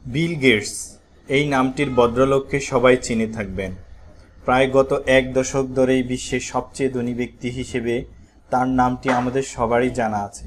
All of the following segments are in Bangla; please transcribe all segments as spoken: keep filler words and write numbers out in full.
বিল গেটস এই নামটির ভদ্রলোককে সবাই চিনে থাকবেন। প্রায় গত এক দশক ধরেই বিশ্বের সবচেয়ে ধনী ব্যক্তি হিসেবে তার নামটি আমাদের সবারই জানা আছে।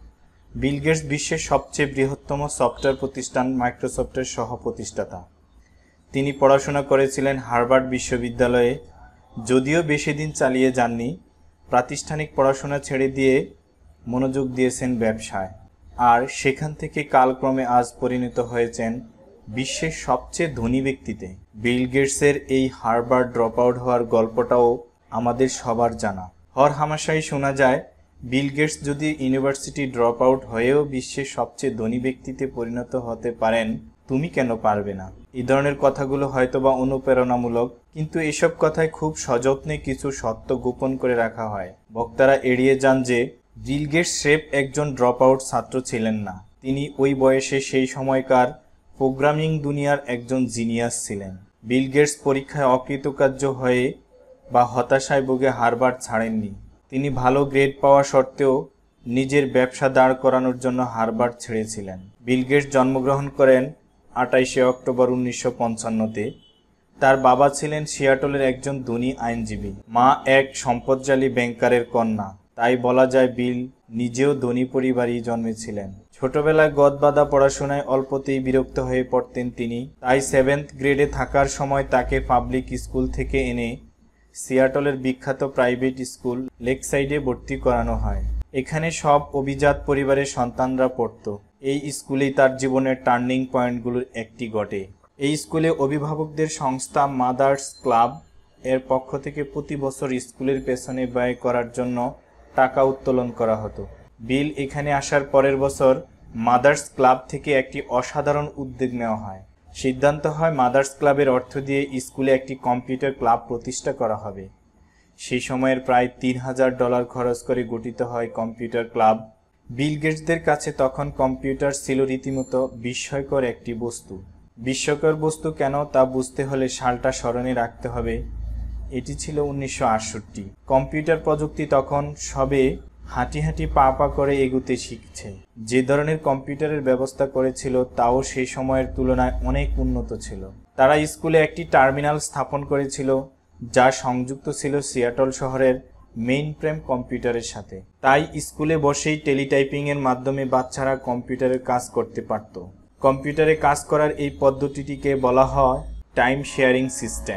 বিল গেটস বিশ্বের সবচেয়ে বৃহত্তম সফটওয়্যার প্রতিষ্ঠান মাইক্রোসফটের সহ প্রতিষ্ঠাতা। তিনি পড়াশোনা করেছিলেন হার্ভার্ড বিশ্ববিদ্যালয়ে, যদিও বেশি দিন চালিয়ে যাননি। প্রাতিষ্ঠানিক পড়াশোনা ছেড়ে দিয়ে মনোযোগ দিয়েছেন ব্যবসায়, আর সেখান থেকে কালক্রমে আজ পরিণত হয়েছেন বিশ্বের সবচেয়ে ধনী ব্যক্তিতে। বিল গেটসের এই হার্ভার্ড ড্রপ আউট হওয়ার গল্পটাও আমাদের সবার জানা। হরহামেশাই শোনা যায়, বিল গেটস যদি ইউনিভার্সিটি ড্রপ আউট হয়েও বিশ্বের সবচেয়ে ধনী ব্যক্তিতে পরিণত হতে পারেন, তুমি কেন পারবে না? এই ধরনের কথাগুলো হয়তোবা অনুপ্রেরণামূলক, কিন্তু এসব কথায় খুব সযত্নে কিছু সত্য গোপন করে রাখা হয়। বক্তারা এড়িয়ে যান যে বিল গেটস স্রেফ একজন ড্রপ আউট ছাত্র ছিলেন না, তিনি ওই বয়সে সেই সময়কার প্রোগ্রামিং দুনিয়ার একজন জিনিয়াস ছিলেন। বিল গেটস পরীক্ষায় অকৃতকার্য হয়ে বা হতাশায় ভুগে হার্ভার্ড ছাড়েননি। তিনি ভালো গ্রেড পাওয়া সত্ত্বেও নিজের ব্যবসা দাঁড় করানোর জন্য হার্ভার্ড ছেড়েছিলেন। বিল গেটস জন্মগ্রহণ করেন আটাইশে অক্টোবর উনিশশো পঞ্চান্নতে। তার বাবা ছিলেন সিয়াটলের একজন ধনী আইনজীবী, মা এক সম্পদশালী ব্যাংকারের কন্যা। তাই বলা যায় বিল নিজেও ধনী পরিবারেই জন্মেছিলেন। ছোটবেলায় গদবাঁধা পড়াশোনায় অল্পতেই বিরক্ত হয়ে পড়তেন তিনি। তাই সেভেন্থ গ্রেডে থাকার সময় তাকে পাবলিক স্কুল থেকে এনে সিয়াটলের বিখ্যাত প্রাইভেট স্কুল লেকসাইডে ভর্তি করানো হয়। এখানে সব অভিজাত পরিবারের সন্তানরা পড়ত। এই স্কুলেই তার জীবনের টার্নিং পয়েন্টগুলোর একটি ঘটে। এই স্কুলে অভিভাবকদের সংস্থা মাদার্স ক্লাব এর পক্ষ থেকে প্রতি বছর স্কুলের পেছনে ব্যয় করার জন্য টাকা উত্তোলন করা হতো। বিল এখানে আসার পরের বছর মাদার্স ক্লাব থেকে একটি অসাধারণ উদ্যোগ নেওয়া হয়। সিদ্ধান্ত হয় মাদার্স ক্লাবের অর্থ দিয়ে স্কুলে একটি কম্পিউটার ক্লাব প্রতিষ্ঠা করা হবে। সেই সময়ের প্রায় তিন হাজার ডলার খরচ করে গঠিত হয় কম্পিউটার ক্লাব। বিল গেটসদের কাছে তখন কম্পিউটার ছিল রীতিমতো বিস্ময়কর একটি বস্তু। বিস্ময়কর বস্তু কেন তা বুঝতে হলে সালটা স্মরণে রাখতে হবে। এটি ছিল উনিশশো আটষট্টি। কম্পিউটার প্রযুক্তি তখন সবে হাঁটি হাঁটি পা পা করে এগুতে শিখছে। যে ধরনের কম্পিউটারের ব্যবস্থা করেছিল তাও সেই সময়ের তুলনায় অনেক উন্নত ছিল। তারা স্কুলে একটি টার্মিনাল স্থাপন করেছিল যা সংযুক্ত ছিল সিয়াটল শহরের মেইন ফ্রেম কম্পিউটারের সাথে। তাই স্কুলে বসেই টেলিটাইপিং এর মাধ্যমে বাচ্চারা কম্পিউটারের কাজ করতে পারত। কম্পিউটারে কাজ করার এই পদ্ধতিটিকে বলা হয় টাইম শেয়ারিং সিস্টেম।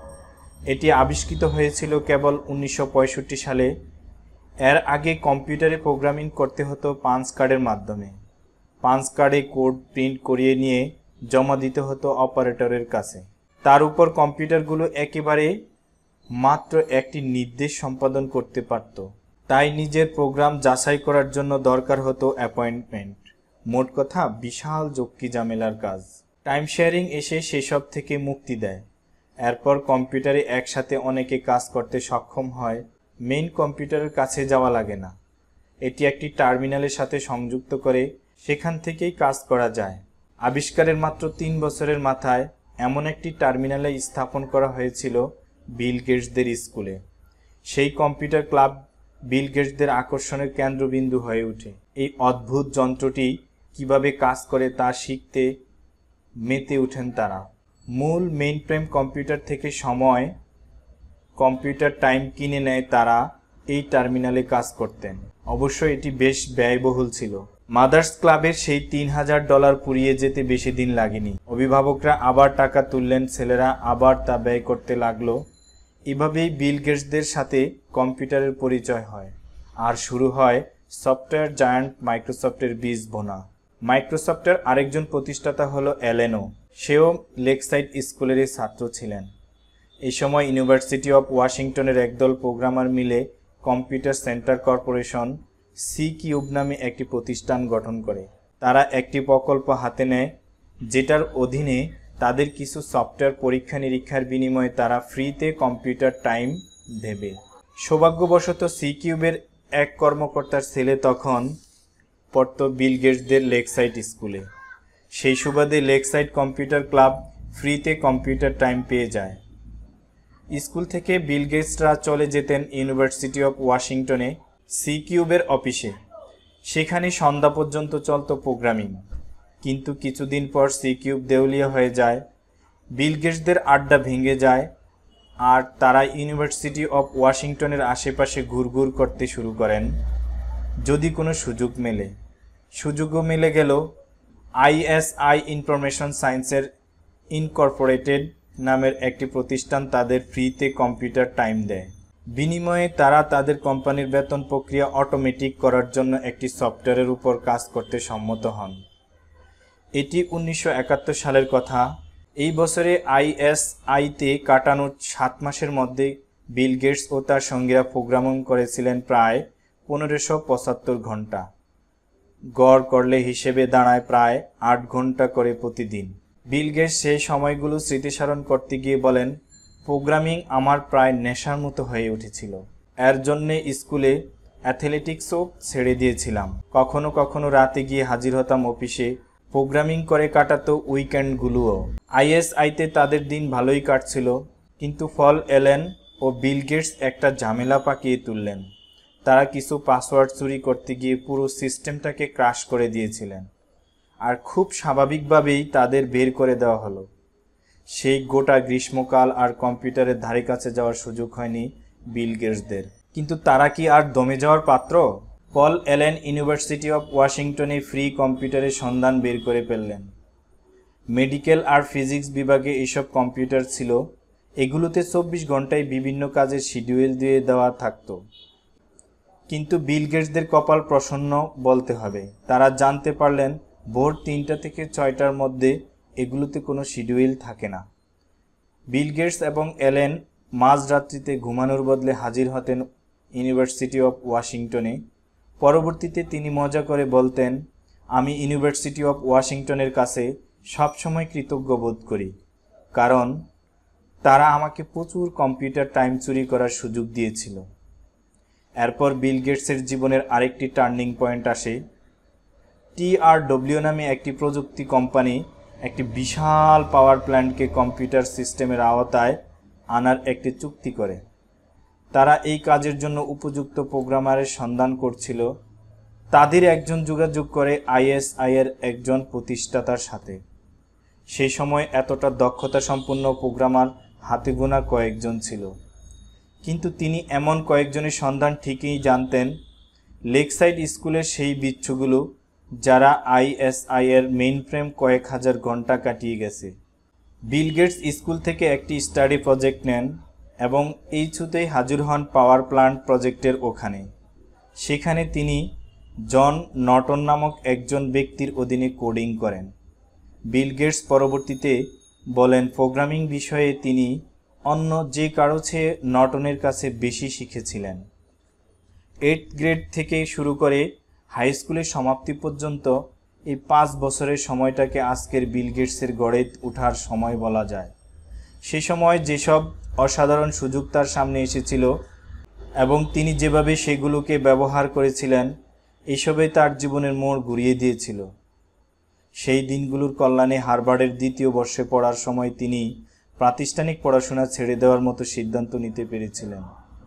এটি আবিষ্কৃত হয়েছিল কেবল উনিশশো পঁয়ষট্টি সালে। এর আগে কম্পিউটারে প্রোগ্রামিং করতে হতো পাঞ্চ কার্ডের মাধ্যমে। পাঞ্চ কার্ডে কোড প্রিন্ট করিয়ে নিয়ে জমা দিতে হতো অপারেটরের কাছে। তার উপর কম্পিউটারগুলো একেবারে মাত্র একটি নির্দেশ সম্পাদন করতে পারত। তাই নিজের প্রোগ্রাম যাচাই করার জন্য দরকার হতো অ্যাপয়েন্টমেন্ট। মোট কথা বিশাল যৌক্তিক ঝামেলার কাজ। টাইম শেয়ারিং এসে সেসব থেকে মুক্তি দেয়। এরপর কম্পিউটারে একসাথে অনেকে কাজ করতে সক্ষম হয়। মেইন কম্পিউটারের কাছে যাওয়া লাগে না। এটি একটি টার্মিনালের সাথে সংযুক্ত করে সেখান থেকেই কাজ করা যায়। আবিষ্কারের মাত্র তিন বছরের মাথায় এমন একটি টার্মিনালে স্থাপন করা হয়েছিল বিল গেটসদের স্কুলে। সেই কম্পিউটার ক্লাব বিল গেটসদের আকর্ষণের কেন্দ্রবিন্দু হয়ে ওঠে। এই অদ্ভুত যন্ত্রটি কিভাবে কাজ করে তা শিখতে মেতে ওঠেন তারা। মূল মেইন ফ্রেম কম্পিউটার থেকে সময় কম্পিউটার টাইম কিনে নেয় তারা এই টার্মিনালে কাজ করতেন। অবশ্য এটি বেশ ব্যয়বহুল ছিল। মাদার্স ক্লাবের সেই তিন হাজার ডলার পুড়িয়ে যেতে বেশি দিন লাগেনি। অভিভাবকরা আবার টাকা তুললেন, ছেলেরা আবার তা ব্যয় করতে লাগলো। এভাবেই বিল গেটসদের সাথে কম্পিউটারের পরিচয় হয়, আর শুরু হয় সফটওয়্যার জায়ান্ট মাইক্রোসফটের বীজ বোনা। মাইক্রোসফটের আরেকজন প্রতিষ্ঠাতা হলো অ্যালেনও। সেও লেকসাইড স্কুলেরই ছাত্র ছিলেন। এই সময় ইউনিভার্সিটি অফ ওয়াশিংটনের একদল প্রোগ্রামার মিলে computer centre corporation C cube নামে একটি প্রতিষ্ঠান গঠন করে। তারা একটি প্রকল্প হাতে নেয় যেটার অধীনে তাদের কিছু সফটওয়্যার পরীক্ষা নিরীক্ষার বিনিময়ে তারা ফ্রিতে কম্পিউটার টাইম দেবে। সৌভাগ্যবশত সি কিউবের এক কর্মকর্তার ছেলে তখন পড়ত বিল গেটসদের লেকসাইড স্কুলে। সেই সুবাদে লেকসাইড কম্পিউটার ক্লাব ফ্রিতে কম্পিউটার টাইম পেয়ে যায়। স্কুল থেকে বিল গেটসরা চলে যেতেন ইউনিভার্সিটি অফ ওয়াশিংটনে সি কিউবের অফিসে। সেখানে সন্ধ্যা পর্যন্ত চলত প্রোগ্রামিং। কিন্তু কিছুদিন পর সি কিউব দেউলিয়া হয়ে যায়, বিল গেটসদের আড্ডা ভেঙে যায়, আর তারা ইউনিভার্সিটি অফ ওয়াশিংটনের আশেপাশে ঘুরঘুর করতে শুরু করেন যদি কোনো সুযোগ মেলে। সুযোগও মেলে গেল। আইএসআই ইনফরমেশন সায়েন্সের ইনকর্পোরেটেড নামের একটি প্রতিষ্ঠান তাদের ফ্রিতে কম্পিউটার টাইম দেয়। বিনিময়ে তারা তাদের কোম্পানির বেতন প্রক্রিয়া অটোমেটিক করার জন্য একটি সফটওয়্যারের উপর কাজ করতে সম্মত হন। এটি উনিশশো একাত্তর সালের কথা। এই বছরে আইএসআইতে কাটানো সাত মাসের মধ্যে বিল গেটস ও তার সঙ্গীরা প্রোগ্রামিং করেছিলেন প্রায় পনেরোশো পঁচাত্তর ঘন্টা। গড় করলে হিসেবে দাঁড়ায় প্রায় আট ঘন্টা করে প্রতিদিন। বিল গেটস সেই সময়গুলো স্মৃতিচারণ করতে গিয়ে বলেন, প্রোগ্রামিং আমার প্রায় নেশার মতো হয়ে উঠেছিল। এর জন্যে স্কুলে অ্যাথলেটিক্সও ছেড়ে দিয়েছিলাম। কখনো কখনো রাতে গিয়ে হাজির হতাম অফিসে, প্রোগ্রামিং করে কাটাতো উইকেন্ডগুলোও। আইএসআইতে তাদের দিন ভালোই কাটছিল, কিন্তু ফল এলেন ও বিল গেটস একটা ঝামেলা পাকিয়ে তুললেন। তারা কিছু পাসওয়ার্ড চুরি করতে গিয়ে পুরো সিস্টেমটাকে ক্রাশ করে দিয়েছিলেন, আর খুব স্বাভাবিকভাবেই তাদের বের করে দেওয়া হলো। সেই গোটা গ্রীষ্মকাল আর কম্পিউটারের ধারে কাছে যাওয়ার সুযোগ হয়নি বিল গেটসদের। কিন্তু তারা কি আর দমে যাওয়ার পাত্র? পল এলেন ইউনিভার্সিটি অফ ওয়াশিংটনে ফ্রি কম্পিউটারের সন্ধান বের করে ফেললেন। মেডিকেল আর ফিজিক্স বিভাগে এইসব কম্পিউটার ছিল। এগুলোতে চব্বিশ ঘন্টায় বিভিন্ন কাজের শিডিউল দিয়ে দেওয়া থাকতো। কিন্তু বিল গেটসদের কপাল প্রসন্ন বলতে হবে। তারা জানতে পারলেন ভোর তিনটা থেকে ছয়টার মধ্যে এগুলোতে কোনো শিডিউল থাকে না। বিল গেটস এবং এলেন মাঝরাত্রিতে ঘুমানোর বদলে হাজির হতেন ইউনিভার্সিটি অফ ওয়াশিংটনে। পরবর্তীতে তিনি মজা করে বলতেন, আমি ইউনিভার্সিটি অফ ওয়াশিংটনের কাছে সবসময় কৃতজ্ঞ বোধ করি, কারণ তারা আমাকে প্রচুর কম্পিউটার টাইম চুরি করার সুযোগ দিয়েছিল। এরপর বিল গেটসের জীবনের আরেকটি টার্নিং পয়েন্ট আসে। টিআরডব্লিউ নামে একটি প্রযুক্তি কোম্পানি একটি বিশাল পাওয়ার প্ল্যান্টকে কম্পিউটার সিস্টেমের আওতায় আনার একটি চুক্তি করে। তারা এই কাজের জন্য উপযুক্ত প্রোগ্রামারের সন্ধান করছিল। তাদের একজন যোগাযোগ করে আইএসআই এর একজন প্রতিষ্ঠাতার সাথে। সেই সময় এতটা দক্ষতা সম্পন্ন প্রোগ্রামার হাতে গোনা কয়েকজন ছিল, কিন্তু তিনি এমন কয়েকজনের সন্ধান ঠিকই জানতেন। লেকসাইড স্কুলের সেই বিচ্ছুগুলো যারা আইএসআই এর মেইন ফ্রেম কয়েক হাজার ঘন্টা কাটিয়ে গেছে। বিল গেটস স্কুল থেকে একটি স্টাডি প্রজেক্ট নেন এবং এই ছুতেই হাজির হন পাওয়ার প্ল্যান্ট প্রজেক্টের ওখানে। সেখানে তিনি জন নর্টন নামক একজন ব্যক্তির অধীনে কোডিং করেন। বিল গেটস পরবর্তীতে বলেন, প্রোগ্রামিং বিষয়ে তিনি অন্য যে কারো চেয়ে নর্টনের কাছে বেশি শিখেছিলেন। এইট গ্রেড থেকে শুরু করে হাই স্কুলের সমাপ্তি পর্যন্ত এই পাঁচ বছরের সময়টাকে আজকের বিল গেটসের গড়ে ওঠার সময় বলা যায়। সে সময় যেসব অসাধারণ সুযোগ তার সামনে এসেছিল এবং তিনি যেভাবে সেগুলোকে ব্যবহার করেছিলেন, এসবই তার জীবনের মোড় ঘুরিয়ে দিয়েছিল। সেই দিনগুলোর কল্যাণে হার্ভার্ডের দ্বিতীয় বর্ষে পড়ার সময় তিনি প্রাতিষ্ঠানিক পড়াশোনা ছেড়ে দেওয়ার মতো সিদ্ধান্ত নিতে পেরেছিলেন।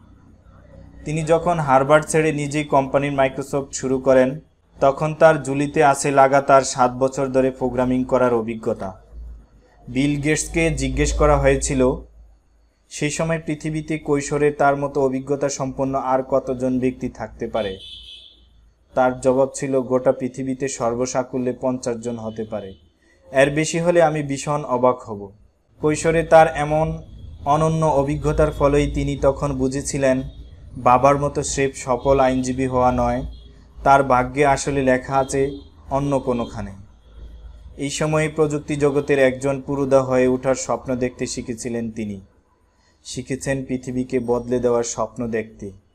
তিনি যখন হার্ভার্ড ছেড়ে নিজেই কোম্পানির মাইক্রোসফট শুরু করেন, তখন তার ঝুলিতে আছে লাগাতার সাত বছর ধরে প্রোগ্রামিং করার অভিজ্ঞতা। বিল গেটসকে জিজ্ঞেস করা হয়েছিল, সেই সময় পৃথিবীতে কৈশোরে তার মতো অভিজ্ঞতা সম্পন্ন আর কতজন ব্যক্তি থাকতে পারে। তার জবাব ছিল, গোটা পৃথিবীতে সর্বসাকুল্যে পঞ্চাশ জন হতে পারে, এর বেশি হলে আমি ভীষণ অবাক হব। কৈশোরে তার এমন অনন্য অভিজ্ঞতার ফলেই তিনি তখন বুঝেছিলেন, বাবার মতো স্রেফ সফল আইনজীবী হওয়া নয়, তার ভাগ্যে আসলে লেখা আছে অন্য কোনোখানে। এই সময়ে প্রযুক্তি জগতের একজন পুরোধা হয়ে ওঠার স্বপ্ন দেখতে শিখেছিলেন তিনি। শিখেছেন পৃথিবীকে বদলে দেওয়ার স্বপ্ন দেখতে।